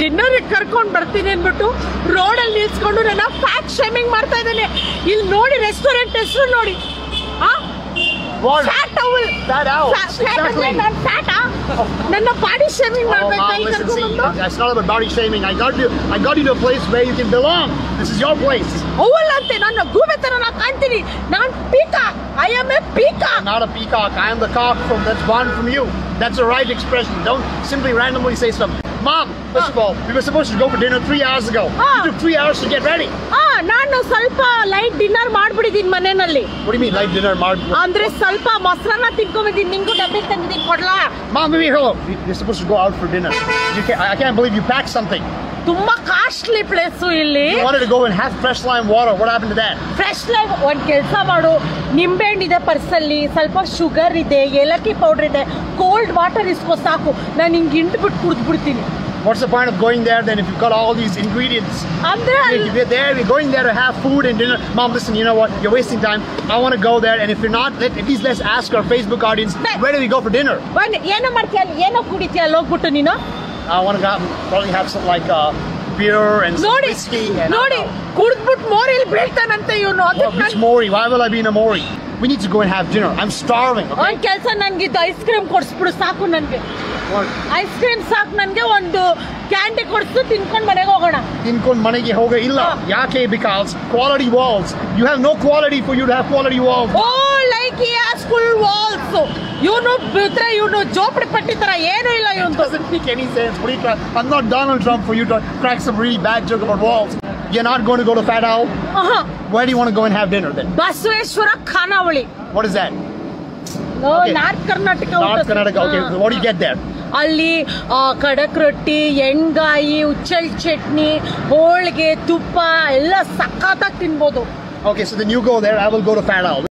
Dinner ಕರ್ಕೊಂಡ್ ಬರ್ತೀನಿ ಅನ್ಬಿಟ್ಟು ರೋಡ್ ಅಲ್ಲಿ ನಿಲ್ಸ್ಕೊಂಡು ನನ್ನ ಫ್ಯಾಟ್ ಶೇಮಿಂಗ್ ಮಾಡ್ತಾ ಇದ್ದಾನೆ. ಇಲ್ಲಿ ನೋಡಿ ರೆಸ್ಟೋರೆಂಟ್ ಹೆಸರು ನೋಡಿ. Fat owl. Exactly. ನನ್ನ ಬಾಡಿ ಶೇಮಿಂಗ್ ಮಾಡ್ಬೇಕಾ ಈ ಕರ್ಕೊಂಡು ಬಂದು? That's not about body shaming. I got you to a place where you can belong. This is your place. ಅವಲ್ ಅಂತೆ ನಾನು ಗೂಬೆ ತರ ನಾ ಕಾಣ್ತೀನಿ. ನಾನು peacock. I am a peacock. I'm not a peacock. I am the cock that's born from you. That's the right expression. Don't simply randomly say stuff. Mom, first of all, we were supposed to go for dinner 3 hours ago. You took 3 hours to get ready. ನಾನು ಸ್ವಲ್ಪ light dinner ಮಾಡ್ಬಿಡಿದೀನಿ ಮನೆಯಲ್ಲಿ. What do you mean light dinner? ಅಂದ್ರೆ ಸ್ವಲ್ಪ ಮೊಸರನ್ನ ತಿನ್ಕೊಂಡ್ಬಂದಿದ್ದೀನಿ. ನಿಂಗೂ ಡಬ್ಬಿ ತಂದಿದ್ದೀನಿ ಕೊಡ್ಲಾ? Mom, let me hear. We're supposed to go out for dinner. I can't believe you packed something. ತುಂಬಾ ಕಾಸ್ಟ್ಲಿ ಪ್ಲೇಸು ಇಲ್ಲಿ. You wanted to go and have fresh lime water. What happened to that? Fresh lime ಒಂದ್ ಕೆಲಸ ಮಾಡು. ನಿಂಬೆ ಹಣ್ಣಿದೆ ಪರ್ಸಲ್ಲಿ, ಸ್ವಲ್ಪ sugar ಇದೆ, ಏಲಕ್ಕಿ powder ಇದೆ, ಕೋಲ್ಡ್ ವಾಟರ್ ಇಸ್ಕೋ ಸಾಕು. ನಾನು ಹಿಂಗೆ ಹಿಂಡ್ಬಿಟ್ಟು ಕುಡಿದ್ಬಿಡ್ತೀನಿ. What's the point of going there then if you've got all these ingredients? We're going there to have food and dinner. Mom, listen, you know what? You're wasting time. I want to go there, and if you're not, at least let's ask our Facebook audience, where do we go for dinner? ಏನೋ ಮಾಡ್ತೀಯ, ಏನೋ ಕುಡಿತೀಯ ಅಲ್ಲಿ ಹೋಗ್ಬಿಟ್ಟು ನೀನು? I want to probably have something like beer and some whiskey. ನೋಡಿ ಕುಡಿದ್ಬಿಟ್ಟು ಮೋರಿಲಿ ಬೀಳ್ತಾನಂತೆ ಇವನು. Which Mori? Why will I be in a Mori? We need to go and have dinner. I'm starving. Okay? ಒಂದ್ ಕೆಲಸ ನನ್ಗೆ ಇದು ಐಸ್ ಕ್ರೀಮ್ ಕೊಡ್ಸ್ಬಿಡು ಸಾಕು. ನನ್ಗೆ ice cream ಸಾಕು. ನನ್ಗೆ ಒಂದು ಕ್ಯಾಂಡಿ ಕೊಡ್ಸು, ತಿನ್ಕೊಂಡ್ ಮನೆಗೆ ಹೋಗೋಣ. ತಿನ್ಕೊಂಡ್ ಮನೆಗೆ ಹೋಗ ಇಲ್ಲ. ಯಾಕೆ? Because quality walls. You have no quality for you to have quality walls. Oh, like he has full walls. ಇವನು ಬಿಟ್ರೆ ಇವನು ಜೋಪಡಿ ಪಟ್ಟಿ ತರ ಏನೂ ಇಲ್ಲ ಇವನು. Doesn't make any sense. I'm not Donald Trump for you to crack some really bad joke about walls. You're not going to go to Fat Owl? Where do you want to go and have dinner then? Basaveshwara ಖಾನಾವಳಿ. What is that? North Karnataka. North Karnataka. Okay. What do you get there? ಅಲ್ಲಿ ಕಡಕ್ ರೊಟ್ಟಿ, ಎಣ್ಗಾಯಿ, ಉಚ್ಚಲ್ ಚಟ್ನಿ, ಹೋಳಿಗೆ, ತುಪ್ಪ ಎಲ್ಲ ಸಖತ್ತಾಗಿ ತಿನ್ಬೋದು. Okay, so then you go there. I will go to Fat Owl.